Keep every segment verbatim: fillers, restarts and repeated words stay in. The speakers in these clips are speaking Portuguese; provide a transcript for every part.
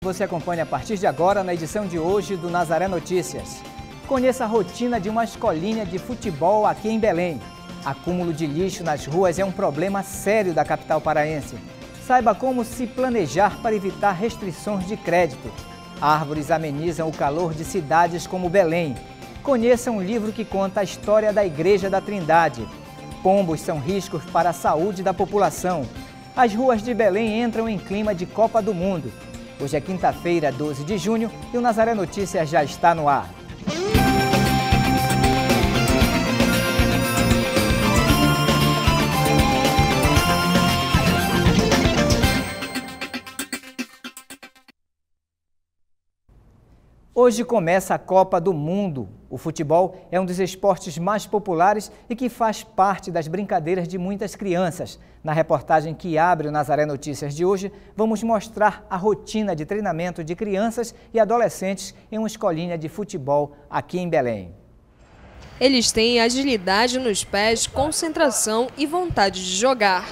Você acompanha a partir de agora na edição de hoje do Nazaré Notícias. Conheça a rotina de uma escolinha de futebol aqui em Belém. Acúmulo de lixo nas ruas é um problema sério da capital paraense. Saiba como se planejar para evitar restrições de crédito. Árvores amenizam o calor de cidades como Belém. Conheça um livro que conta a história da Igreja da Trindade. Pombos são riscos para a saúde da população. As ruas de Belém entram em clima de Copa do Mundo. Hoje é quinta-feira, doze de junho, e o Nazaré Notícias já está no ar. Hoje começa a Copa do Mundo. O futebol é um dos esportes mais populares e que faz parte das brincadeiras de muitas crianças. Na reportagem que abre o Nazaré Notícias de hoje, vamos mostrar a rotina de treinamento de crianças e adolescentes em uma escolinha de futebol aqui em Belém. Eles têm agilidade nos pés, concentração e vontade de jogar.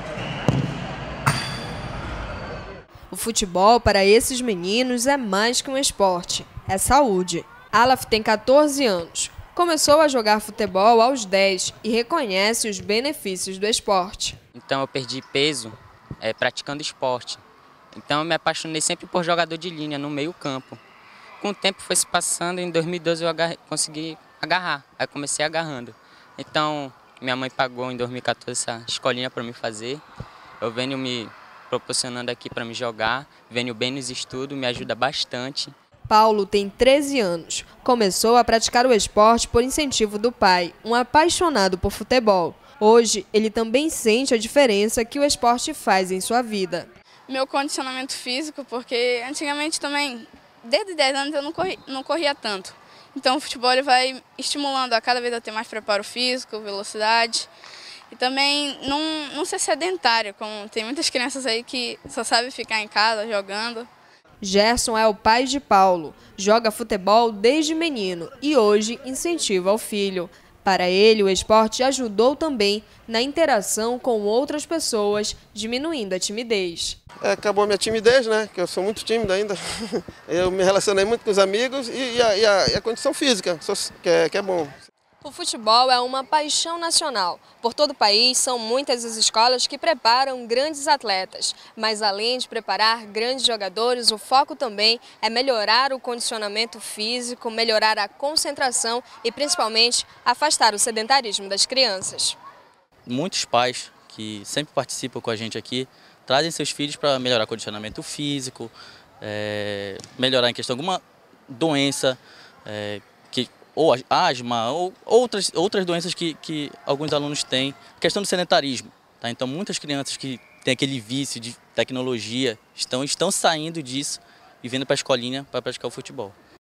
O futebol para esses meninos é mais que um esporte, é saúde. Alaf tem quatorze anos, começou a jogar futebol aos dez e reconhece os benefícios do esporte. Então eu perdi peso é, praticando esporte. Então eu me apaixonei sempre por jogador de linha no meio campo. Com o tempo foi se passando, em dois mil e doze eu agarrei, consegui agarrar, aí comecei agarrando. Então minha mãe pagou em dois mil e quatorze essa escolinha para me fazer. Eu venho me proporcionando aqui para me jogar, venho bem nos estudos, me ajuda bastante. Paulo tem treze anos, começou a praticar o esporte por incentivo do pai, um apaixonado por futebol. Hoje, ele também sente a diferença que o esporte faz em sua vida. Meu condicionamento físico, porque antigamente também, desde dez anos eu não, corri, não corria tanto. Então o futebol ele vai estimulando a cada vez eu ter mais preparo físico, velocidade. E também não, não ser sedentário, como tem muitas crianças aí que só sabem ficar em casa jogando. Gerson é o pai de Paulo, joga futebol desde menino e hoje incentiva o filho. Para ele, o esporte ajudou também na interação com outras pessoas, diminuindo a timidez. É, acabou a minha timidez, né? Que eu sou muito tímido ainda. Eu me relacionei muito com os amigos e, e, a, e, a, e a condição física, que é, que é bom. O futebol é uma paixão nacional. Por todo o país, são muitas as escolas que preparam grandes atletas. Mas além de preparar grandes jogadores, o foco também é melhorar o condicionamento físico, melhorar a concentração e, principalmente, afastar o sedentarismo das crianças. Muitos pais que sempre participam com a gente aqui trazem seus filhos para melhorar o condicionamento físico, é, melhorar em questão de alguma doença, é, que ou asma, ou outras, outras doenças que, que alguns alunos têm, questão do sedentarismo. Tá? Então, muitas crianças que têm aquele vício de tecnologia estão, estão saindo disso e vindo para a escolinha para praticar o futebol.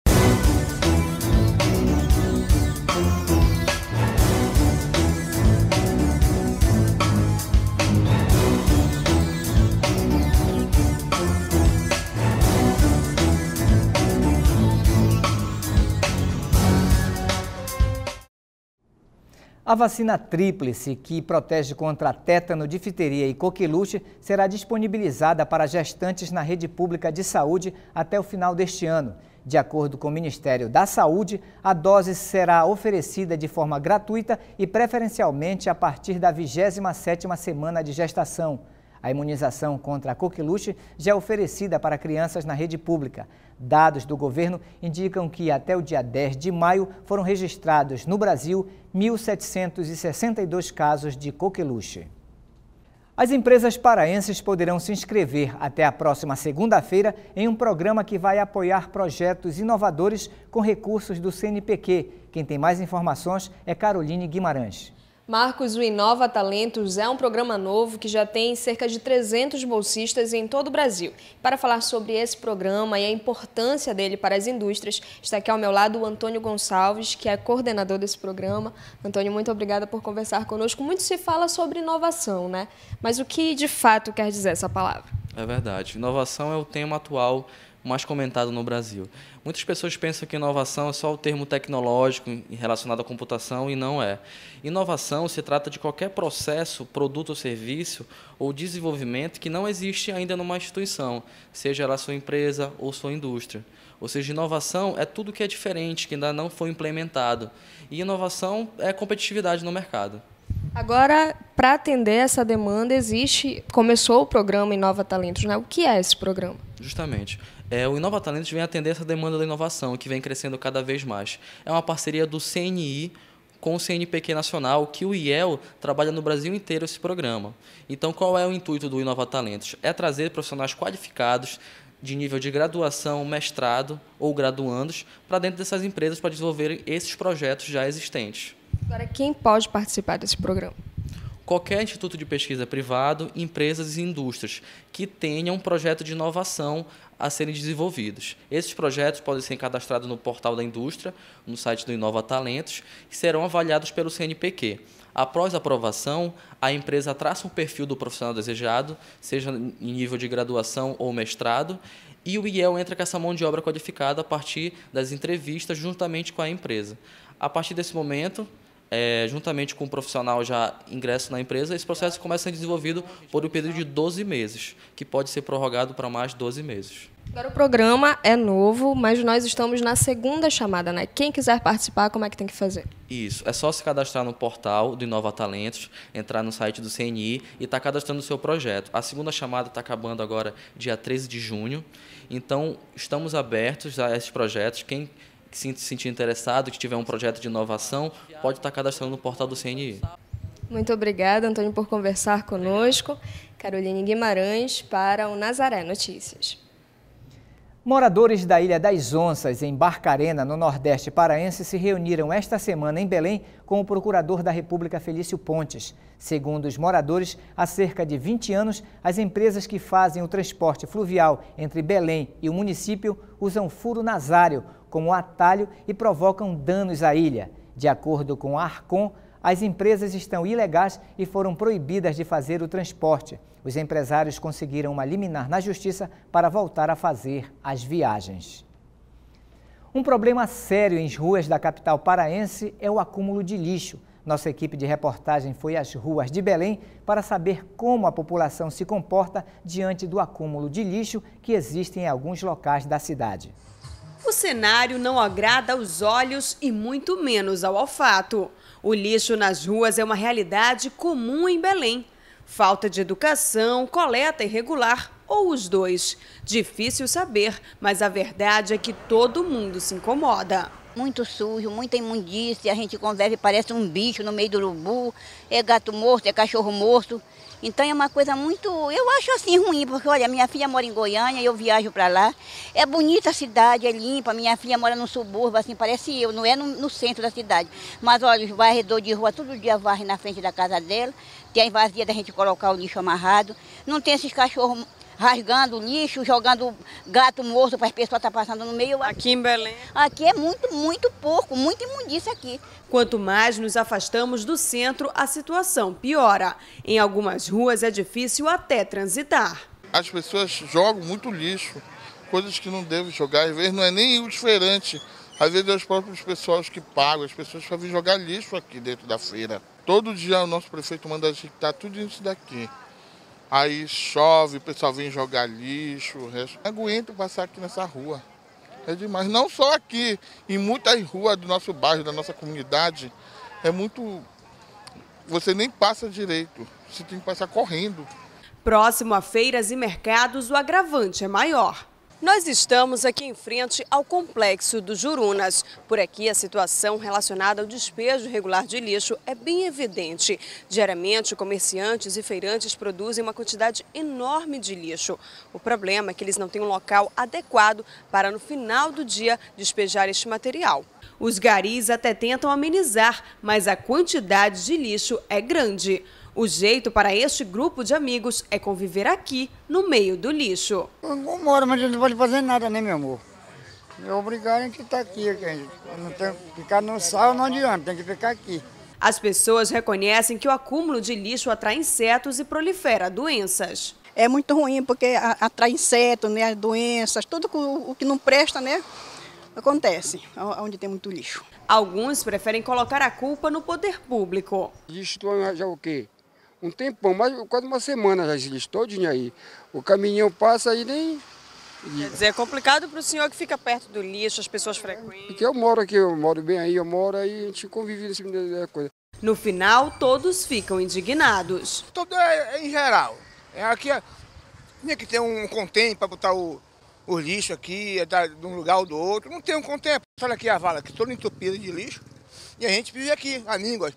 A vacina tríplice, que protege contra tétano, difteria e coqueluche, será disponibilizada para gestantes na rede pública de saúde até o final deste ano. De acordo com o Ministério da Saúde, a dose será oferecida de forma gratuita e preferencialmente a partir da vigésima sétima semana de gestação. A imunização contra a coqueluche já é oferecida para crianças na rede pública. Dados do governo indicam que até o dia dez de maio foram registrados no Brasil mil setecentos e sessenta e dois casos de coqueluche. As empresas paraenses poderão se inscrever até a próxima segunda-feira em um programa que vai apoiar projetos inovadores com recursos do C N P Q. Quem tem mais informações é Caroline Guimarães. Marcos, o Inova Talentos é um programa novo que já tem cerca de trezentos bolsistas em todo o Brasil. Para falar sobre esse programa e a importância dele para as indústrias, está aqui ao meu lado o Antônio Gonçalves, que é coordenador desse programa. Antônio, muito obrigada por conversar conosco. Muito se fala sobre inovação, né? Mas o que de fato quer dizer essa palavra? É verdade. Inovação é o tema atual mais comentado no Brasil. Muitas pessoas pensam que inovação é só o termo tecnológico relacionado à computação, e não é. Inovação se trata de qualquer processo, produto ou serviço ou desenvolvimento que não existe ainda numa instituição, seja ela sua empresa ou sua indústria. Ou seja, inovação é tudo que é diferente, que ainda não foi implementado. E inovação é competitividade no mercado. Agora, para atender essa demanda, existe, começou o programa Inova Talentos, né? O que é esse programa? Justamente. É, o Inova Talentos vem atender essa demanda da inovação, que vem crescendo cada vez mais. É uma parceria do C N I com o C N Pq Nacional, que o I E L trabalha no Brasil inteiro esse programa. Então, qual é o intuito do Inova Talentos? É trazer profissionais qualificados de nível de graduação, mestrado ou graduandos para dentro dessas empresas para desenvolver esses projetos já existentes. Agora, quem pode participar desse programa? Qualquer instituto de pesquisa privado, empresas e indústrias que tenham um projeto de inovação a serem desenvolvidos. Esses projetos podem ser cadastrados no portal da indústria, no site do Inova Talentos, e serão avaliados pelo C N Pq. Após a aprovação, a empresa traça um perfil do profissional desejado, seja em nível de graduação ou mestrado, e o I E L entra com essa mão de obra qualificada a partir das entrevistas juntamente com a empresa. A partir desse momento, É, juntamente com o profissional já ingresso na empresa, esse processo começa a ser desenvolvido por um período de doze meses, que pode ser prorrogado para mais doze meses. Agora, o programa é novo, mas nós estamos na segunda chamada, né? Quem quiser participar, como é que tem que fazer? Isso, é só se cadastrar no portal do Inova Talentos, entrar no site do C N I e estar tá cadastrando o seu projeto. A segunda chamada está acabando agora, dia treze de junho, então estamos abertos a esses projetos. Quem que se sentir interessado, que tiver um projeto de inovação, pode estar cadastrando no portal do C N I. Muito obrigada, Antônio, por conversar conosco. Caroline Guimarães, para o Nazaré Notícias. Moradores da Ilha das Onças, em Barcarena, no Nordeste paraense, se reuniram esta semana em Belém com o procurador da República, Felício Pontes. Segundo os moradores, há cerca de vinte anos, as empresas que fazem o transporte fluvial entre Belém e o município usam furo nazário como atalho e provocam danos à ilha. De acordo com a Arcom, as empresas estão ilegais e foram proibidas de fazer o transporte. Os empresários conseguiram uma liminar na justiça para voltar a fazer as viagens. Um problema sério em ruas da capital paraense é o acúmulo de lixo. Nossa equipe de reportagem foi às ruas de Belém para saber como a população se comporta diante do acúmulo de lixo que existe em alguns locais da cidade. O cenário não agrada aos olhos e muito menos ao olfato. O lixo nas ruas é uma realidade comum em Belém. Falta de educação, coleta irregular ou os dois. Difícil saber, mas a verdade é que todo mundo se incomoda. Muito sujo, muita imundícia, a gente conversa e parece um bicho no meio do urubu, é gato morto, é cachorro morto. Então é uma coisa muito, eu acho assim ruim, porque olha, minha filha mora em Goiânia, eu viajo para lá. É bonita a cidade, é limpa, minha filha mora no subúrbio, assim, parece eu, não é no, no centro da cidade. Mas olha, os varredores de rua, todo dia varre na frente da casa dela, tem a vazia da gente colocar o lixo amarrado. Não tem esses cachorros rasgando lixo, jogando gato morto para as pessoas estar passando no meio. Aqui em Belém? Aqui é muito, muito pouco, muita imundícia aqui. Quanto mais nos afastamos do centro, a situação piora. Em algumas ruas é difícil até transitar. As pessoas jogam muito lixo, coisas que não devem jogar. Às vezes não é nem o diferente. Às vezes é os próprios pessoas que pagam, as pessoas para vir jogar lixo aqui dentro da feira. Todo dia o nosso prefeito manda agitar tudo isso daqui. Aí chove, o pessoal vem jogar lixo, o resto. Não aguento passar aqui nessa rua. É demais. Não só aqui, em muitas ruas do nosso bairro, da nossa comunidade, é muito... Você nem passa direito, você tem que passar correndo. Próximo a feiras e mercados, o agravante é maior. Nós estamos aqui em frente ao Complexo do Jurunas. Por aqui, a situação relacionada ao despejo irregular de lixo é bem evidente. Diariamente, comerciantes e feirantes produzem uma quantidade enorme de lixo. O problema é que eles não têm um local adequado para, no final do dia, despejar este material. Os garis até tentam amenizar, mas a quantidade de lixo é grande. O jeito para este grupo de amigos é conviver aqui, no meio do lixo. Eu não moro, mas a gente não pode fazer nada, né, meu amor? É obrigado a gente estar aqui. Não tem, ficar no sal não adianta, tem que ficar aqui. As pessoas reconhecem que o acúmulo de lixo atrai insetos e prolifera doenças. É muito ruim porque atrai insetos, né, doenças, tudo o que não presta, né, acontece onde tem muito lixo. Alguns preferem colocar a culpa no poder público. Lixo já o quê? Um tempão, mais quase uma semana já esse lixo todinho aí. O caminhão passa aí nem... Quer dizer, é complicado para o senhor que fica perto do lixo, as pessoas frequentam. Porque eu moro aqui, eu moro bem aí, eu moro aí, a gente convive nesse coisa. No final, todos ficam indignados. Tudo é, é em geral. É aqui, tinha que ter um contêiner para botar o, o lixo aqui, de um lugar ou do outro. Não tem um contêiner. Olha aqui a vala, aqui toda entupida de lixo. E a gente vive aqui, a língua.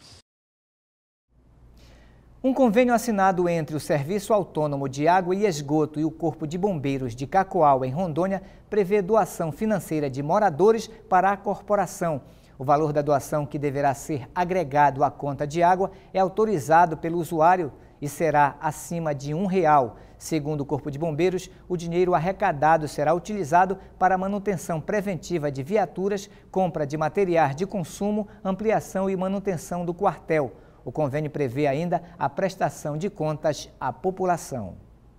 Um convênio assinado entre o Serviço Autônomo de Água e Esgoto e o Corpo de Bombeiros de Cacoal, em Rondônia, prevê doação financeira de moradores para a corporação. O valor da doação, que deverá ser agregado à conta de água, é autorizado pelo usuário e será acima de um real. Segundo o Corpo de Bombeiros, o dinheiro arrecadado será utilizado para manutenção preventiva de viaturas, compra de materiais de consumo, ampliação e manutenção do quartel. O convênio prevê ainda a prestação de contas à população.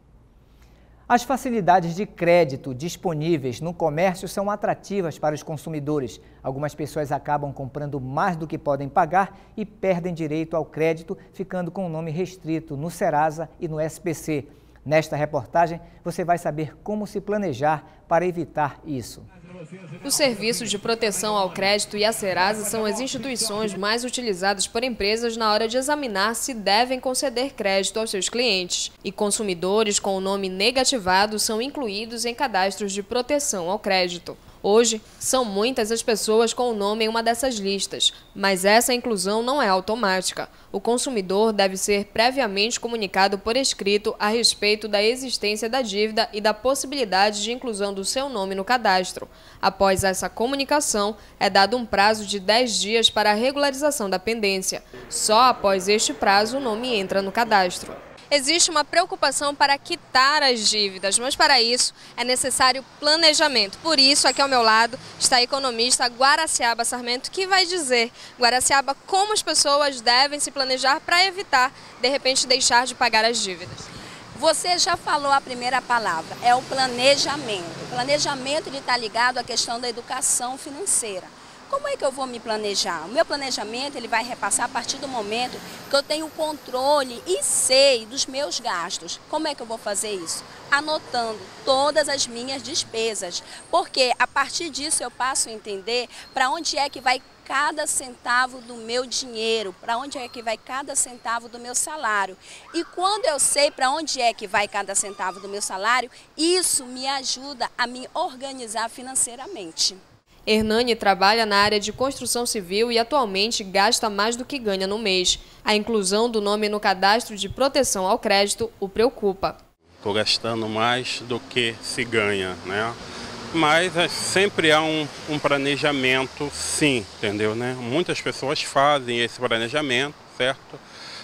As facilidades de crédito disponíveis no comércio são atrativas para os consumidores. Algumas pessoas acabam comprando mais do que podem pagar e perdem direito ao crédito, ficando com o nome restrito no Serasa e no S P C. Nesta reportagem, você vai saber como se planejar para evitar isso. Os serviços de proteção ao crédito e a Serasa são as instituições mais utilizadas por empresas na hora de examinar se devem conceder crédito aos seus clientes. E consumidores com o nome negativado são incluídos em cadastros de proteção ao crédito. Hoje, são muitas as pessoas com o nome em uma dessas listas, mas essa inclusão não é automática. O consumidor deve ser previamente comunicado por escrito a respeito da existência da dívida e da possibilidade de inclusão do seu nome no cadastro. Após essa comunicação, é dado um prazo de dez dias para a regularização da pendência. Só após este prazo, o nome entra no cadastro. Existe uma preocupação para quitar as dívidas, mas para isso é necessário planejamento. Por isso, aqui ao meu lado está a economista Guaraciaba Sarmento, que vai dizer, Guaraciaba, como as pessoas devem se planejar para evitar, de repente, deixar de pagar as dívidas. Você já falou a primeira palavra, é o planejamento. O planejamento está ligado à questão da educação financeira. Como é que eu vou me planejar? O meu planejamento ele vai repassar a partir do momento que eu tenho controle e sei dos meus gastos. Como é que eu vou fazer isso? Anotando todas as minhas despesas, porque a partir disso eu passo a entender para onde é que vai cada centavo do meu dinheiro, para onde é que vai cada centavo do meu salário. E quando eu sei para onde é que vai cada centavo do meu salário, isso me ajuda a me organizar financeiramente. Hernani trabalha na área de construção civil e atualmente gasta mais do que ganha no mês. A inclusão do nome no cadastro de proteção ao crédito o preocupa. Estou gastando mais do que se ganha, né? Mas sempre há um, um planejamento, sim, entendeu, né? Muitas pessoas fazem esse planejamento, certo?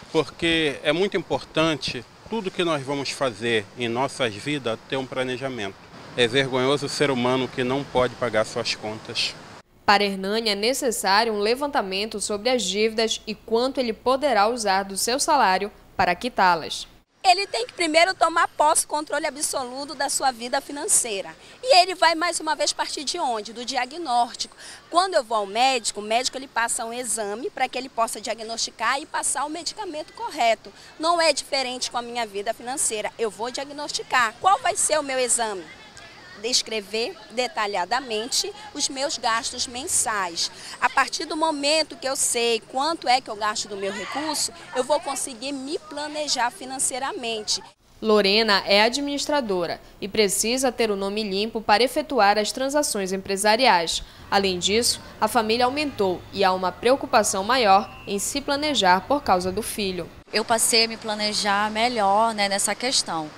Porque é muito importante tudo que nós vamos fazer em nossas vidas ter um planejamento. É vergonhoso o ser humano que não pode pagar suas contas. Para Hernani é necessário um levantamento sobre as dívidas e quanto ele poderá usar do seu salário para quitá-las. Ele tem que primeiro tomar posse, controle absoluto da sua vida financeira. E ele vai mais uma vez partir de onde? Do diagnóstico. Quando eu vou ao médico, o médico ele passa um exame para que ele possa diagnosticar e passar o medicamento correto. Não é diferente com a minha vida financeira. Eu vou diagnosticar. Qual vai ser o meu exame? Descrever detalhadamente os meus gastos mensais. A partir do momento que eu sei quanto é que eu gasto do meu recurso, eu vou conseguir me planejar financeiramente. Lorena é administradora e precisa ter o nome limpo para efetuar as transações empresariais. Além disso, a família aumentou e há uma preocupação maior em se planejar por causa do filho. Eu passei a me planejar melhor, né, nessa questão.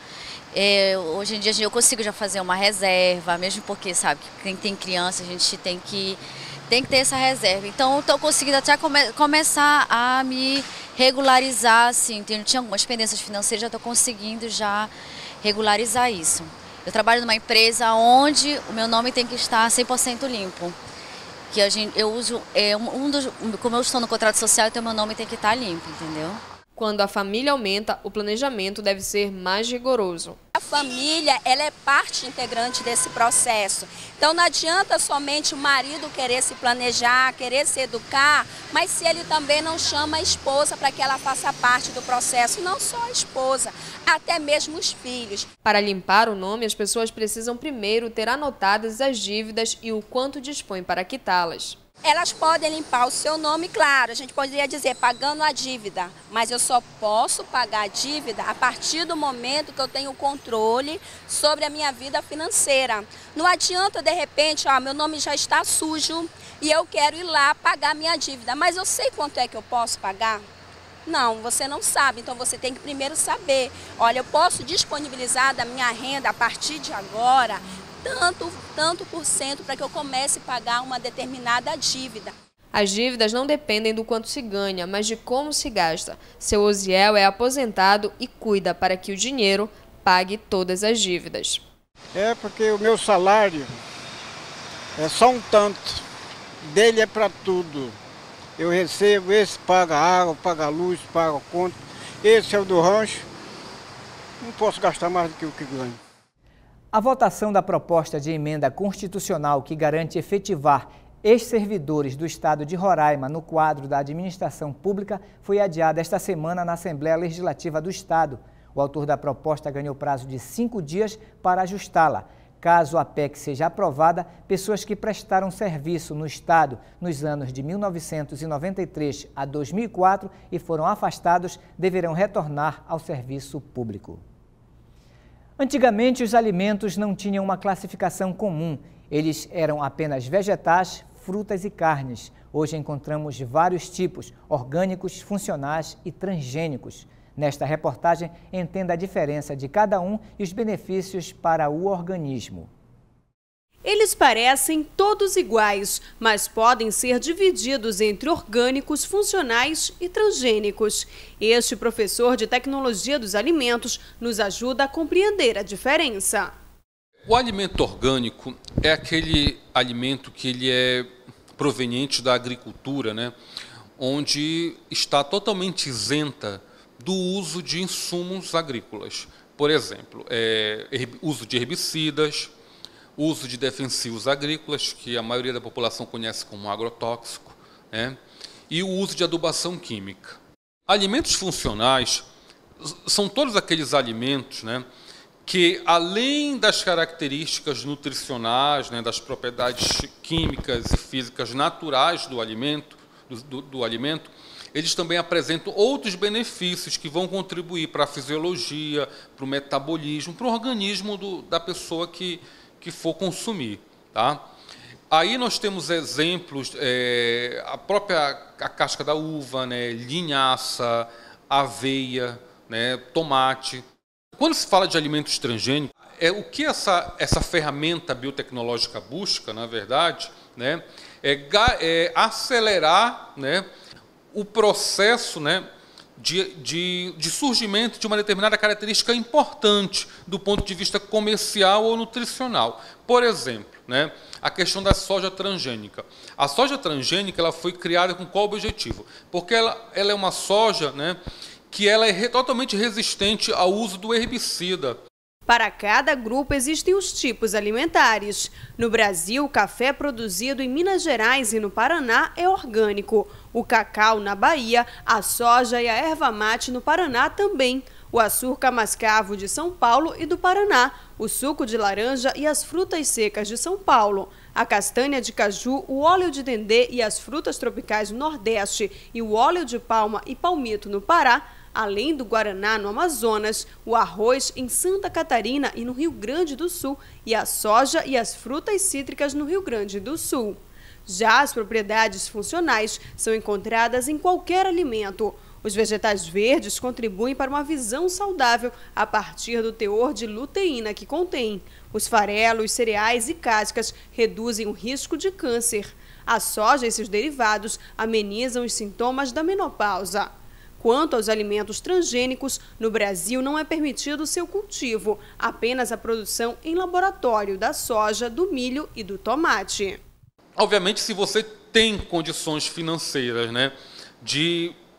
É, hoje em dia eu consigo já fazer uma reserva, mesmo porque, sabe, quem tem criança a gente tem que, tem que ter essa reserva. Então, estou conseguindo até come, começar a me regularizar, assim, tenho, tinha algumas pendências financeiras, já estou conseguindo já regularizar isso. Eu trabalho numa empresa onde o meu nome tem que estar cem por cento limpo. Que a gente, eu uso, é, um dos, como eu estou no contrato social, então meu nome tem que estar limpo, entendeu? Quando a família aumenta, o planejamento deve ser mais rigoroso. A família, ela é parte integrante desse processo. Então não adianta somente o marido querer se planejar, querer se educar, mas se ele também não chama a esposa para que ela faça parte do processo, não só a esposa, até mesmo os filhos. Para limpar o nome, as pessoas precisam primeiro ter anotadas as dívidas e o quanto dispõem para quitá-las. Elas podem limpar o seu nome, claro, a gente poderia dizer pagando a dívida, mas eu só posso pagar a dívida a partir do momento que eu tenho controle sobre a minha vida financeira. Não adianta, de repente, ó, meu nome já está sujo e eu quero ir lá pagar minha dívida, mas eu sei quanto é que eu posso pagar? Não, você não sabe, então você tem que primeiro saber. Olha, eu posso disponibilizar da minha renda a partir de agora tanto, tanto por cento para que eu comece a pagar uma determinada dívida. As dívidas não dependem do quanto se ganha, mas de como se gasta. Seu Osiel é aposentado e cuida para que o dinheiro pague todas as dívidas. É porque o meu salário é só um tanto, dele é para tudo. Eu recebo, esse paga água, paga luz, paga conta, esse é o do rancho, não posso gastar mais do que o que ganho. A votação da proposta de emenda constitucional que garante efetivar ex-servidores do estado de Roraima no quadro da administração pública foi adiada esta semana na Assembleia Legislativa do Estado. O autor da proposta ganhou prazo de cinco dias para ajustá-la. Caso a P E C seja aprovada, pessoas que prestaram serviço no Estado nos anos de mil novecentos e noventa e três a dois mil e quatro e foram afastados deverão retornar ao serviço público. Antigamente, os alimentos não tinham uma classificação comum. Eles eram apenas vegetais, frutas e carnes. Hoje encontramos vários tipos, orgânicos, funcionais e transgênicos. Nesta reportagem, entenda a diferença de cada um e os benefícios para o organismo. Eles parecem todos iguais, mas podem ser divididos entre orgânicos, funcionais e transgênicos. Este professor de tecnologia dos alimentos nos ajuda a compreender a diferença. O alimento orgânico é aquele alimento que ele é proveniente da agricultura, né, onde está totalmente isenta do uso de insumos agrícolas. Por exemplo, é, uso de herbicidas, uso de defensivos agrícolas, que a maioria da população conhece como agrotóxico, né? E o uso de adubação química. Alimentos funcionais são todos aqueles alimentos, né, que, além das características nutricionais, né, das propriedades químicas e físicas naturais do alimento, do, do, do alimento, eles também apresentam outros benefícios que vão contribuir para a fisiologia, para o metabolismo, para o organismo do, da pessoa que que for consumir, tá? Aí nós temos exemplos, é, a própria a casca da uva, né, linhaça, aveia, né, tomate. Quando se fala de alimentos transgênicos, é o que essa essa ferramenta biotecnológica busca, na verdade, né, é, é acelerar, né, o processo, né, De, de, de surgimento de uma determinada característica importante do ponto de vista comercial ou nutricional. Por exemplo, né, a questão da soja transgênica. A soja transgênica ela foi criada com qual objetivo? Porque ela, ela é uma soja, né, que ela é re, totalmente resistente ao uso do herbicida. Para cada grupo existem os tipos alimentares. No Brasil, o café produzido em Minas Gerais e no Paraná é orgânico. O cacau na Bahia, a soja e a erva mate no Paraná também. O açúcar mascavo de São Paulo e do Paraná, o suco de laranja e as frutas secas de São Paulo, a castanha de caju, o óleo de dendê e as frutas tropicais no Nordeste e o óleo de palma e palmito no Pará, além do guaraná no Amazonas, o arroz em Santa Catarina e no Rio Grande do Sul e a soja e as frutas cítricas no Rio Grande do Sul. Já as propriedades funcionais são encontradas em qualquer alimento. Os vegetais verdes contribuem para uma visão saudável a partir do teor de luteína que contém. Os farelos, cereais e cascas reduzem o risco de câncer. A soja e seus derivados amenizam os sintomas da menopausa. Quanto aos alimentos transgênicos, no Brasil não é permitido seu cultivo, apenas a produção em laboratório da soja, do milho e do tomate. Obviamente, se você tem condições financeiras, né, de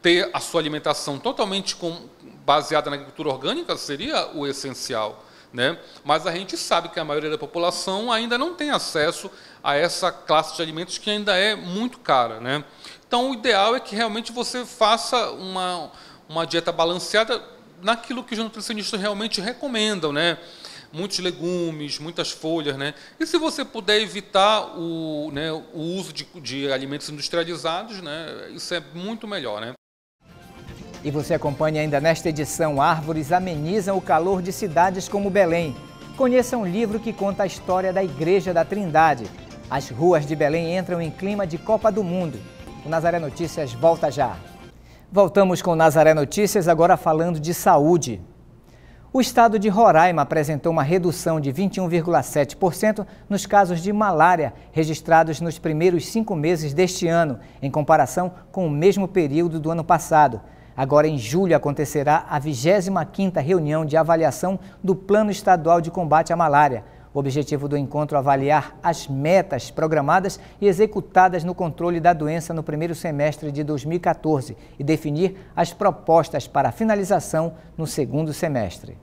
ter a sua alimentação totalmente com, baseada na agricultura orgânica seria o essencial, né? Mas a gente sabe que a maioria da população ainda não tem acesso a essa classe de alimentos que ainda é muito cara, né? Então, o ideal é que realmente você faça uma, uma dieta balanceada naquilo que os nutricionistas realmente recomendam, né? Muitos legumes, muitas folhas, né? E se você puder evitar o, né, o uso de, de alimentos industrializados, né? Isso é muito melhor, né? E você acompanha ainda nesta edição: árvores amenizam o calor de cidades como Belém. Conheça um livro que conta a história da Igreja da Trindade. As ruas de Belém entram em clima de Copa do Mundo. O Nazaré Notícias volta já. Voltamos com o Nazaré Notícias, agora falando de saúde. O estado de Roraima apresentou uma redução de vinte e um vírgula sete por cento nos casos de malária registrados nos primeiros cinco meses deste ano, em comparação com o mesmo período do ano passado. Agora, em julho, acontecerá a vigésima quinta reunião de avaliação do Plano Estadual de Combate à Malária. O objetivo do encontro é avaliar as metas programadas e executadas no controle da doença no primeiro semestre de dois mil e quatorze e definir as propostas para a finalização no segundo semestre.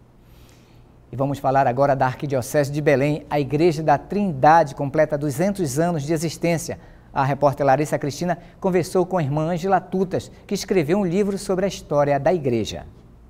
E vamos falar agora da Arquidiocese de Belém. A Igreja da Trindade completa duzentos anos de existência. A repórter Larissa Cristina conversou com a irmã Ângela Tutas, que escreveu um livro sobre a história da igreja.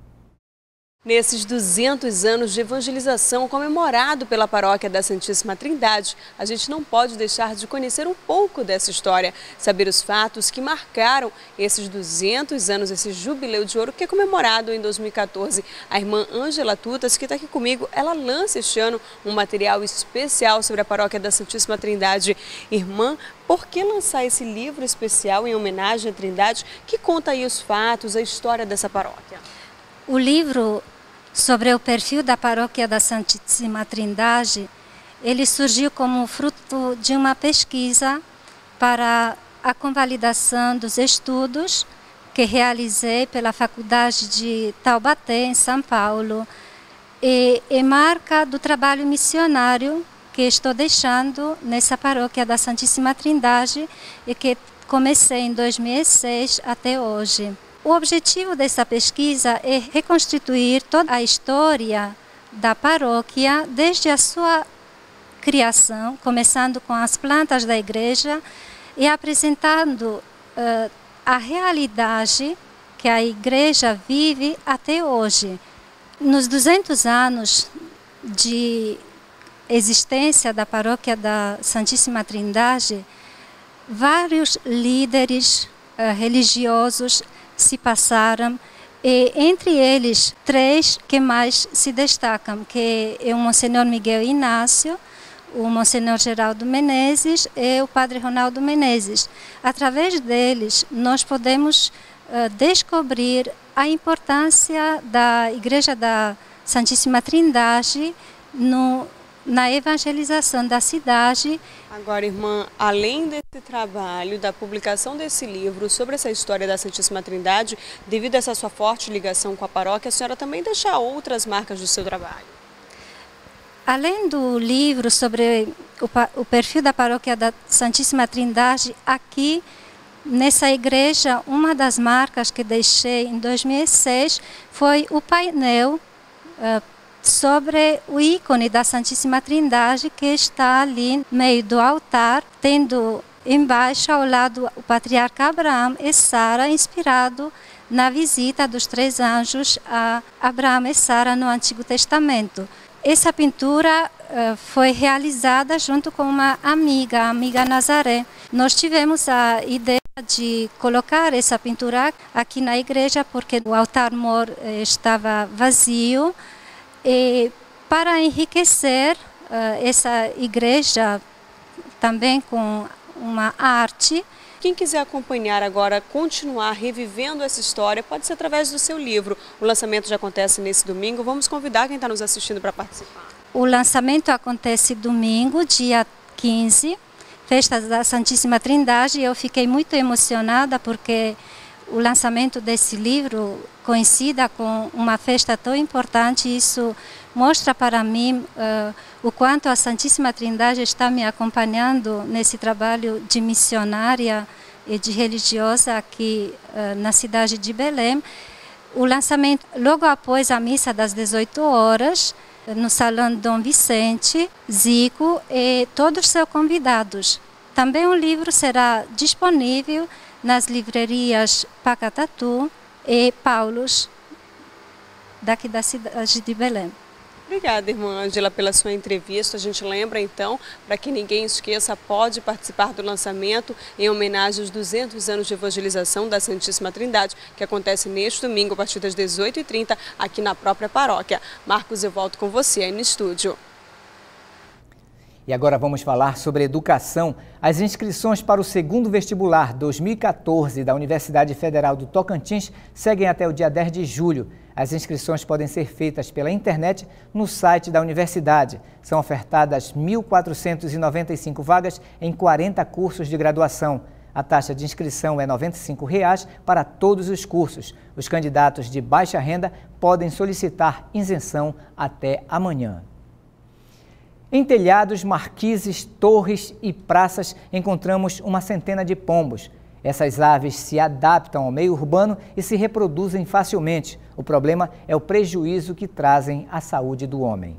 Nesses duzentos anos de evangelização comemorado pela Paróquia da Santíssima Trindade, a gente não pode deixar de conhecer um pouco dessa história, saber os fatos que marcaram esses duzentos anos, esse jubileu de ouro que é comemorado em dois mil e quatorze. A irmã Ângela Tutas, que está aqui comigo, ela lança este ano um material especial sobre a Paróquia da Santíssima Trindade. Irmã, por que lançar esse livro especial em homenagem à Trindade, que conta aí os fatos, a história dessa paróquia? O livro sobre o perfil da Paróquia da Santíssima Trindade, ele surgiu como fruto de uma pesquisa para a convalidação dos estudos que realizei pela Faculdade de Taubaté, em São Paulo, e, e marca do trabalho missionário que estou deixando nessa Paróquia da Santíssima Trindade e que comecei em dois mil e seis até hoje. O objetivo dessa pesquisa é reconstituir toda a história da paróquia desde a sua criação, começando com as plantas da igreja e apresentando uh, a realidade que a igreja vive até hoje. Nos duzentos anos de existência da Paróquia da Santíssima Trindade, vários líderes uh, religiosos se passaram, e entre eles três que mais se destacam, que é o Monsenhor Miguel Inácio, o Monsenhor Geraldo Menezes e o Padre Ronaldo Menezes. Através deles nós podemos uh, descobrir a importância da Igreja da Santíssima Trindade no na evangelização da cidade. Agora, irmã, além desse trabalho, da publicação desse livro sobre essa história da Santíssima Trindade, devido a essa sua forte ligação com a paróquia, a senhora também deixa outras marcas do seu trabalho? Além do livro sobre o, o perfil da Paróquia da Santíssima Trindade, aqui nessa igreja, uma das marcas que deixei em dois mil e seis foi o painel uh, sobre o ícone da Santíssima Trindade, que está ali no meio do altar, tendo embaixo ao lado o patriarca Abraão e Sara, inspirado na visita dos três anjos a Abraão e Sara no Antigo Testamento. Essa pintura uh, foi realizada junto com uma amiga, a amiga Nazaré. Nós tivemos a ideia de colocar essa pintura aqui na igreja porque o altar-mor uh, estava vazio, e para enriquecer uh, essa igreja também com uma arte. Quem quiser acompanhar agora, continuar revivendo essa história, pode ser através do seu livro. O lançamento já acontece nesse domingo. Vamos convidar quem está nos assistindo para participar. O lançamento acontece domingo, dia quinze, Festa da Santíssima Trindade. Eu fiquei muito emocionada porque o lançamento desse livro coincida com uma festa tão importante. Isso mostra para mim uh, o quanto a Santíssima Trindade está me acompanhando nesse trabalho de missionária e de religiosa aqui uh, na cidade de Belém. O lançamento logo após a missa das dezoito horas, no Salão Dom Vicente, Zico e todos os seus convidados. Também o livro será disponível nas livrarias Pacatatu e Paulos, daqui da cidade de Belém. Obrigada, irmã Ângela, pela sua entrevista. A gente lembra, então, para que ninguém esqueça, pode participar do lançamento em homenagem aos duzentos anos de evangelização da Santíssima Trindade, que acontece neste domingo, a partir das dezoito e trinta, aqui na própria paróquia. Marcos, eu volto com você aí no estúdio. E agora vamos falar sobre educação. As inscrições para o segundo vestibular dois mil e quatorze da Universidade Federal do Tocantins seguem até o dia dez de julho. As inscrições podem ser feitas pela internet no site da universidade. São ofertadas mil quatrocentas e noventa e cinco vagas em quarenta cursos de graduação. A taxa de inscrição é noventa e cinco reais para todos os cursos. Os candidatos de baixa renda podem solicitar isenção até amanhã. Em telhados, marquises, torres e praças encontramos uma centena de pombos. Essas aves se adaptam ao meio urbano e se reproduzem facilmente. O problema é o prejuízo que trazem à saúde do homem.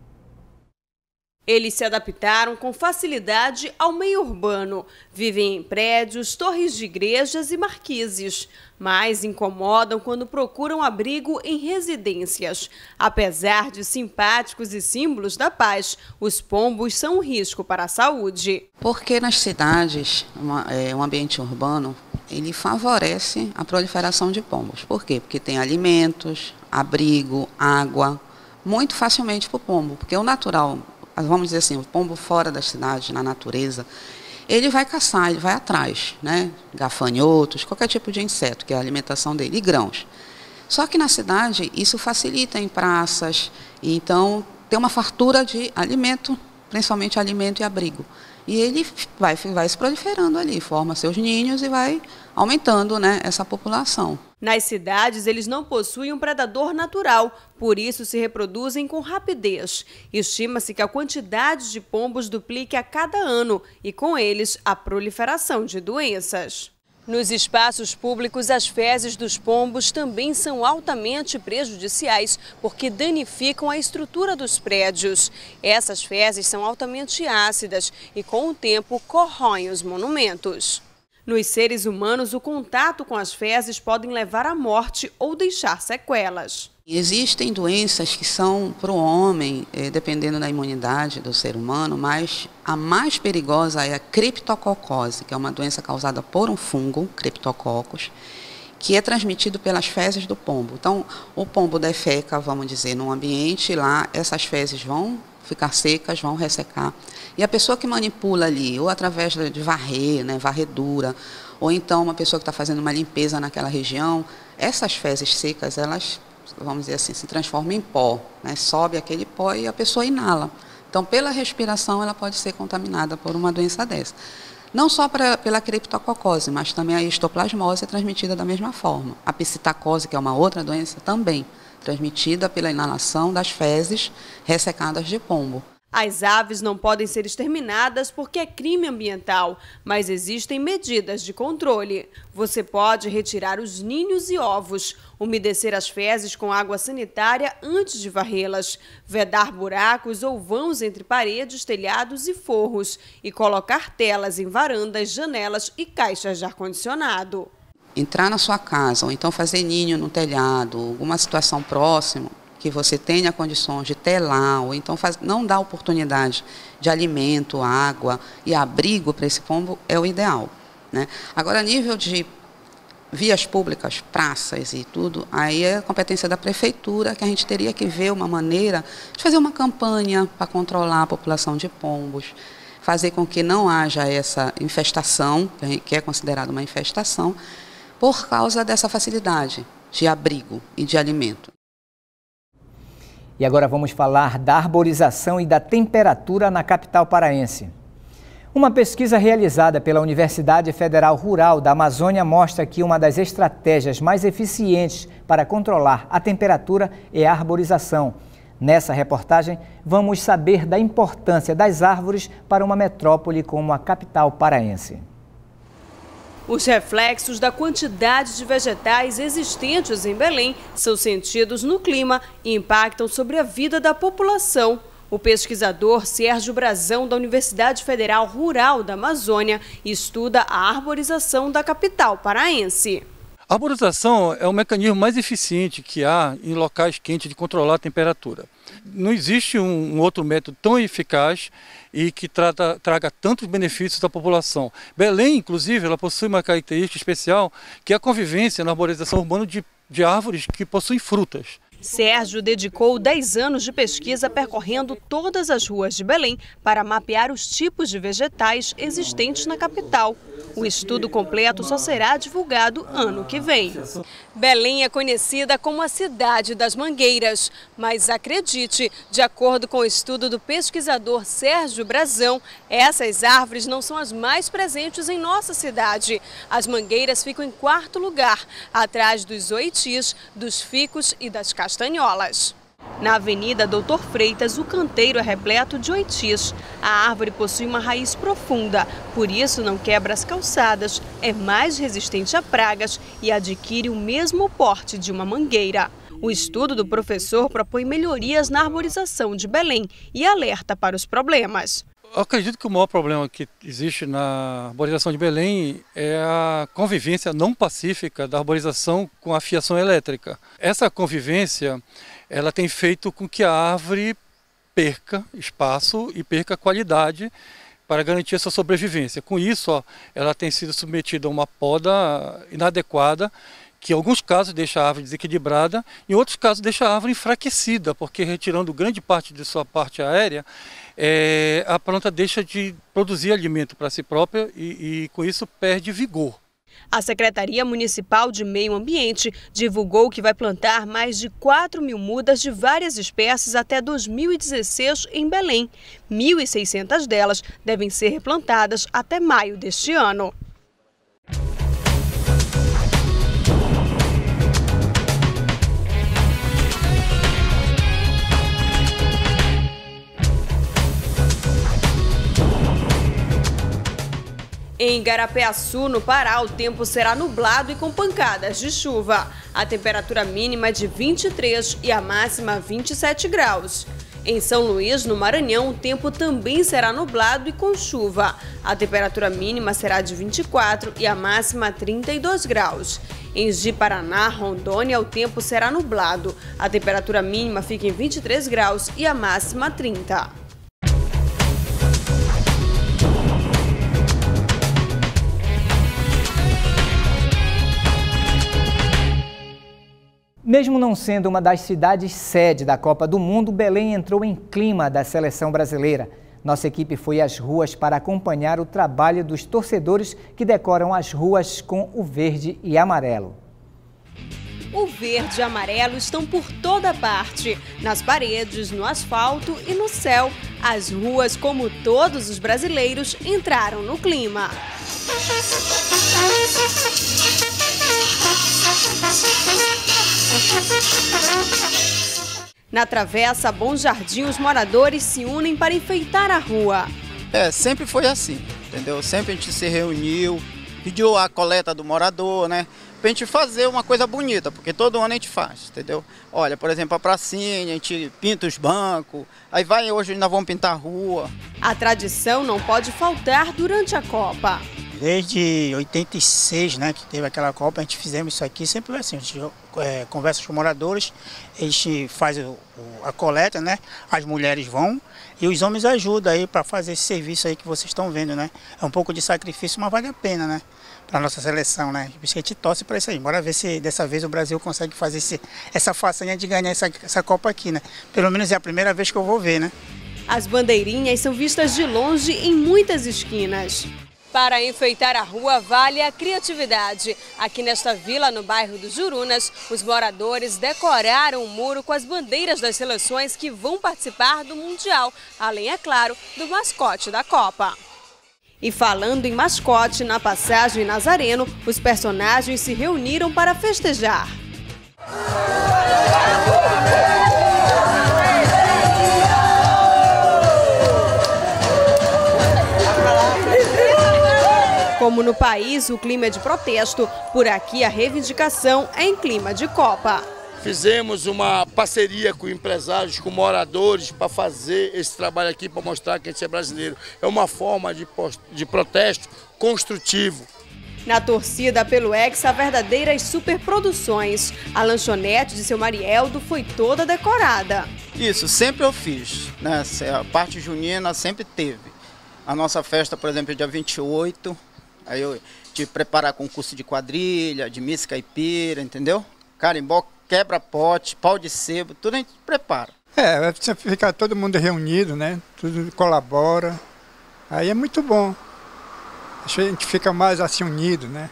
Eles se adaptaram com facilidade ao meio urbano. Vivem em prédios, torres de igrejas e marquises, mas incomodam quando procuram abrigo em residências. Apesar de simpáticos e símbolos da paz, os pombos são um risco para a saúde. Porque nas cidades, uma, é, um ambiente urbano, ele favorece a proliferação de pombos. Por quê? Porque tem alimentos, abrigo, água, muito facilmente para o pombo, porque o natural... Vamos dizer assim, o pombo fora da cidade, na natureza, ele vai caçar, ele vai atrás, né? Gafanhotos, qualquer tipo de inseto, que é a alimentação dele, e grãos. Só que na cidade, isso facilita em praças, e então tem uma fartura de alimento, principalmente alimento e abrigo. E ele vai, vai se proliferando ali, forma seus ninhos e vai aumentando, né, essa população. Nas cidades, eles não possuem um predador natural, por isso se reproduzem com rapidez. Estima-se que a quantidade de pombos duplique a cada ano e, com eles, a proliferação de doenças. Nos espaços públicos, as fezes dos pombos também são altamente prejudiciais, porque danificam a estrutura dos prédios. Essas fezes são altamente ácidas e, com o tempo, corroem os monumentos. Nos seres humanos, o contato com as fezes podem levar à morte ou deixar sequelas. Existem doenças que são para o homem, eh, dependendo da imunidade do ser humano, mas a mais perigosa é a criptococose, que é uma doença causada por um fungo, criptococcus, que é transmitido pelas fezes do pombo. Então, o pombo defeca, vamos dizer, num ambiente, lá essas fezes vão ficar secas, vão ressecar. E a pessoa que manipula ali, ou através de varrer, né, varredura, ou então uma pessoa que está fazendo uma limpeza naquela região, essas fezes secas, elas, vamos dizer assim, se transformam em pó, né, sobe aquele pó e a pessoa inala. Então, pela respiração, ela pode ser contaminada por uma doença dessa. Não só pra, pela criptococose, mas também a histoplasmose é transmitida da mesma forma. A psitacose, que é uma outra doença, também transmitida pela inalação das fezes ressecadas de pombo. As aves não podem ser exterminadas porque é crime ambiental, mas existem medidas de controle. Você pode retirar os ninhos e ovos, umedecer as fezes com água sanitária antes de varrê-las, vedar buracos ou vãos entre paredes, telhados e forros e colocar telas em varandas, janelas e caixas de ar-condicionado. Entrar na sua casa ou então fazer ninho no telhado, alguma situação próxima, que você tenha condições de telar, ou então faz, não dá oportunidade de alimento, água e abrigo para esse pombo, é o ideal, né? Agora, a nível de vias públicas, praças e tudo, aí é a competência da prefeitura, que a gente teria que ver uma maneira de fazer uma campanha para controlar a população de pombos, fazer com que não haja essa infestação, que é considerada uma infestação, por causa dessa facilidade de abrigo e de alimento. E agora vamos falar da arborização e da temperatura na capital paraense. Uma pesquisa realizada pela Universidade Federal Rural da Amazônia mostra que uma das estratégias mais eficientes para controlar a temperatura é a arborização. Nessa reportagem, vamos saber da importância das árvores para uma metrópole como a capital paraense. Os reflexos da quantidade de vegetais existentes em Belém são sentidos no clima e impactam sobre a vida da população. O pesquisador Sérgio Brazão, da Universidade Federal Rural da Amazônia, estuda a arborização da capital paraense. A arborização é o mecanismo mais eficiente que há em locais quentes de controlar a temperatura. Não existe um, um outro método tão eficaz e que trata, traga tantos benefícios à população. Belém, inclusive, ela possui uma característica especial, que é a convivência na arborização urbana de, de árvores que possuem frutas. Sérgio dedicou dez anos de pesquisa percorrendo todas as ruas de Belém para mapear os tipos de vegetais existentes na capital. O estudo completo só será divulgado ano que vem. Belém é conhecida como a cidade das mangueiras, mas acredite, de acordo com o estudo do pesquisador Sérgio Brazão, essas árvores não são as mais presentes em nossa cidade. As mangueiras ficam em quarto lugar, atrás dos oitis, dos ficus e das castanholas. Na Avenida Doutor Freitas, o canteiro é repleto de oitis. A árvore possui uma raiz profunda, por isso não quebra as calçadas, é mais resistente a pragas e adquire o mesmo porte de uma mangueira. O estudo do professor propõe melhorias na arborização de Belém e alerta para os problemas. Eu acredito que o maior problema que existe na arborização de Belém é a convivência não pacífica da arborização com a fiação elétrica. Essa convivência ela tem feito com que a árvore perca espaço e perca qualidade para garantir a sua sobrevivência. Com isso, ó, ela tem sido submetida a uma poda inadequada, que em alguns casos deixa a árvore desequilibrada, em outros casos deixa a árvore enfraquecida, porque retirando grande parte de sua parte aérea, é, a planta deixa de produzir alimento para si própria e, e com isso perde vigor. A Secretaria Municipal de Meio Ambiente divulgou que vai plantar mais de quatro mil mudas de várias espécies até dois mil e dezesseis em Belém. mil e seiscentas delas devem ser replantadas até maio deste ano. Em Igarapé-Açu, no Pará, o tempo será nublado e com pancadas de chuva. A temperatura mínima é de vinte e três e a máxima vinte e sete graus. Em São Luís, no Maranhão, o tempo também será nublado e com chuva. A temperatura mínima será de vinte e quatro e a máxima trinta e dois graus. Em Ji-Paraná, Rondônia, o tempo será nublado. A temperatura mínima fica em vinte e três graus e a máxima trinta. Mesmo não sendo uma das cidades sede da Copa do Mundo, Belém entrou em clima da seleção brasileira. Nossa equipe foi às ruas para acompanhar o trabalho dos torcedores que decoram as ruas com o verde e amarelo. O verde e amarelo estão por toda parte, nas paredes, no asfalto e no céu. As ruas, como todos os brasileiros, entraram no clima. Na Travessa Bom Jardim, os moradores se unem para enfeitar a rua. É, sempre foi assim, entendeu? Sempre a gente se reuniu, pediu a coleta do morador, né? Pra gente fazer uma coisa bonita, porque todo ano a gente faz, entendeu? Olha, por exemplo, a pracinha, a gente pinta os bancos, aí vai, hoje nós vamos pintar a rua. A tradição não pode faltar durante a Copa. Desde oitenta e seis, né, que teve aquela Copa, a gente fizemos isso aqui, sempre assim, a gente é, conversa com os moradores, a gente faz o, a coleta, né, as mulheres vão e os homens ajudam aí para fazer esse serviço aí que vocês estão vendo, né. É um pouco de sacrifício, mas vale a pena, né, para a nossa seleção, né, por isso que a gente torce para isso aí. Bora ver se dessa vez o Brasil consegue fazer esse, essa façanha de ganhar essa, essa Copa aqui, né, pelo menos é a primeira vez que eu vou ver, né. As bandeirinhas são vistas de longe em muitas esquinas. Para enfeitar a rua vale a criatividade. Aqui nesta vila, no bairro dos Jurunas, os moradores decoraram o muro com as bandeiras das seleções que vão participar do Mundial, além, é claro, do mascote da Copa. E falando em mascote, na passagem Nazareno, os personagens se reuniram para festejar. Como no país o clima é de protesto, por aqui a reivindicação é em clima de Copa. Fizemos uma parceria com empresários, com moradores, para fazer esse trabalho aqui, para mostrar que a gente é brasileiro. É uma forma de, de protesto construtivo. Na torcida pelo Hexa, verdadeiras superproduções. A lanchonete de seu Marieldo foi toda decorada. Isso, sempre eu fiz, né? A parte junina sempre teve. A nossa festa, por exemplo, é dia vinte e oito. Aí eu tive que preparar concurso de quadrilha, de missa caipira, entendeu? Carimbó, quebra-pote, pau de sebo, tudo a gente prepara. É, fica todo mundo reunido, né? Tudo colabora. Aí é muito bom. A gente fica mais assim unido, né?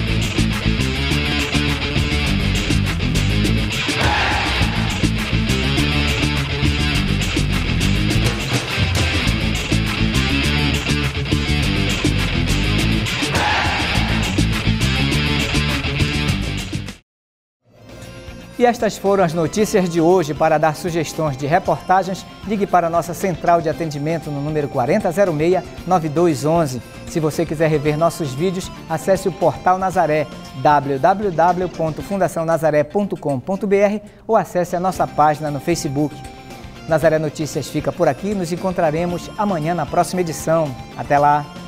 E estas foram as notícias de hoje. Para dar sugestões de reportagens, ligue para a nossa central de atendimento no número quarenta zero seis, nove dois um um. Se você quiser rever nossos vídeos, acesse o Portal Nazaré, w w w ponto fundação nazaré ponto com ponto b r, ou acesse a nossa página no Facebook. Nazaré Notícias fica por aqui, nos encontraremos amanhã na próxima edição. Até lá!